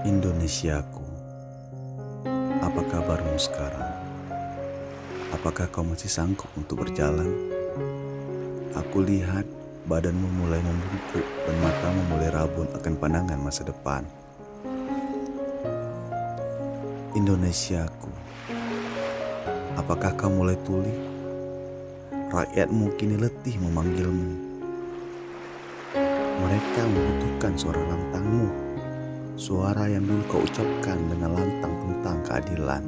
Indonesiaku, apa kabarmu sekarang? Apakah kau masih sanggup untuk berjalan? Aku lihat badanmu mulai membungkuk dan matamu mulai rabun akan pandangan masa depan. Indonesiaku, apakah kau mulai tuli? Rakyatmu kini letih memanggilmu. Mereka membutuhkan suara lantangmu, suara yang dulu kau ucapkan dengan lantang tentang keadilan.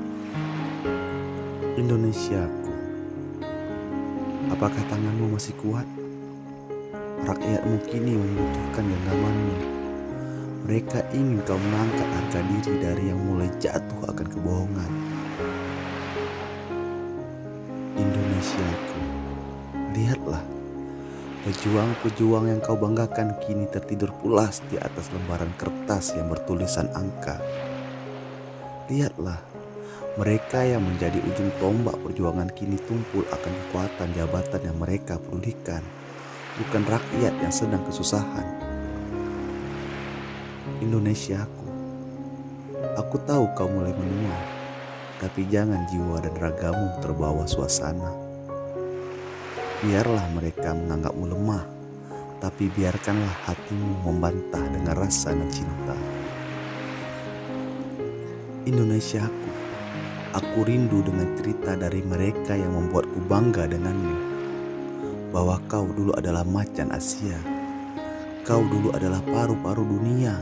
Indonesiaku, apakah tanganmu masih kuat? Rakyatmu kini membutuhkan genggamanmu. Mereka ingin kau mengangkat harga diri dari yang mulai jatuh akan kebohongan. Indonesiaku, lihatlah, pejuang-pejuang yang kau banggakan kini tertidur pulas di atas lembaran kertas yang bertulisan angka. Lihatlah, mereka yang menjadi ujung tombak perjuangan kini tumpul akan kekuatan jabatan yang mereka pedulikan, bukan rakyat yang sedang kesusahan. Indonesiaku, aku tahu kau mulai menua, tapi jangan jiwa dan ragamu terbawa suasana. Biarlah mereka menganggapmu lemah, tapi biarkanlah hatimu membantah dengan rasa dan cinta. Indonesiaku, aku rindu dengan cerita dari mereka yang membuatku bangga denganmu. Bahwa kau dulu adalah macan Asia, kau dulu adalah paru-paru dunia.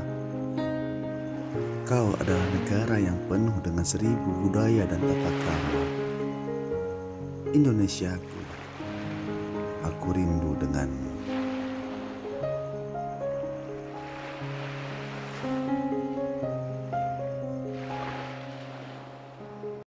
Kau adalah negara yang penuh dengan 1000 budaya dan tata krama. Indonesiaku, aku rindu denganmu.